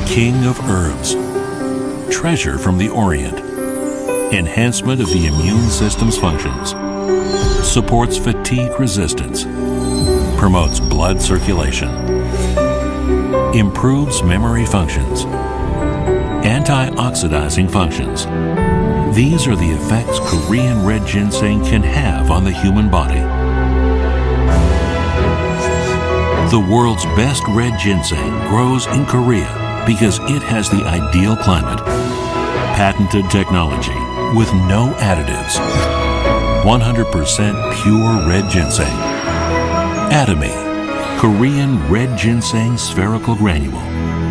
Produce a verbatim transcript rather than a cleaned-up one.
king of herbs, treasure from the Orient, enhancement of the immune system's functions, supports fatigue resistance, promotes blood circulation, improves memory functions, antioxidizing functions. These are the effects Korean red ginseng can have on the human body. The world's best red ginseng grows in Korea because it has the ideal climate, patented technology with no additives, one hundred percent pure red ginseng. Atomy, Korean red ginseng spherical granule.